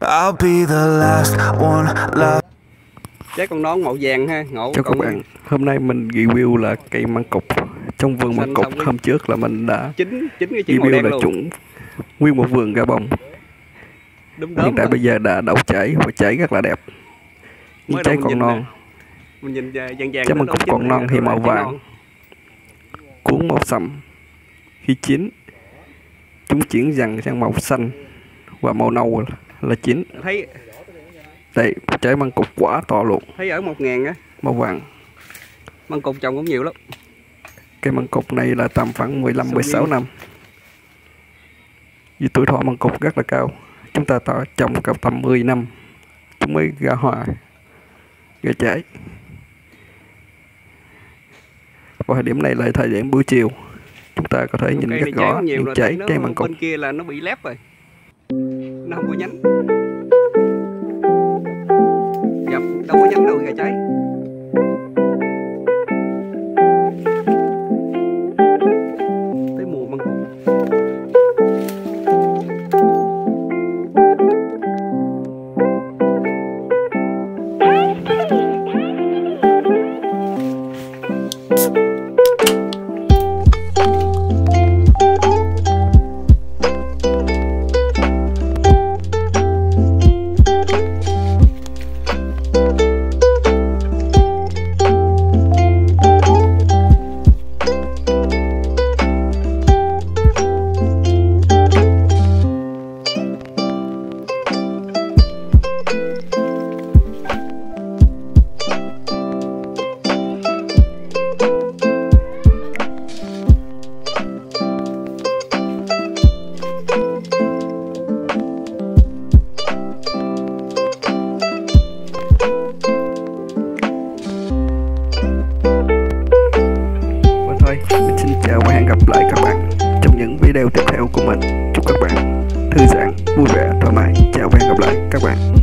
I'll be the last one left. Trái con nón màu vàng ha, ngộ. Chào các bạn, hôm nay mình review là cây măng cụt. Trong vườn măng cụt hôm trước là mình đã chín cái chữ màu review đen là luôn. chủng nguyên một vườn ra bông. Hiện tại bây giờ đã đậu chảy và chảy rất là đẹp. Nhưng trái còn non. Mình nhìn vàng vàng. Trái măng cụt còn non thì màu vàng, cuống màu sậm. Khi chín, chúng chuyển dần sang màu xanh và màu nâu là chín. Thấy đây, trái măng cụt quả to luôn. Thấy ở 1.000 á. Màu vàng. Măng cụt trồng cũng nhiều lắm. Cây măng cụt này là tầm khoảng 15-16 năm. Vì tuổi thọ măng cụt rất là cao. Chúng ta trồng cả tầm 10 năm chúng mới ra hoa, ra trái. Và thời điểm này là thời điểm buổi chiều, chúng ta có thể nhìn rất rõ những trái cây măng cụt. Bên kia là nó bị lép rồi, nó không có nhánh. Gặp đâu có nhánh đâu ra trái. Tới mùa măng cụt. Mình xin chào và hẹn gặp lại các bạn trong những video tiếp theo của mình. Chúc các bạn thư giãn, vui vẻ, thoải mái. Chào và hẹn gặp lại các bạn.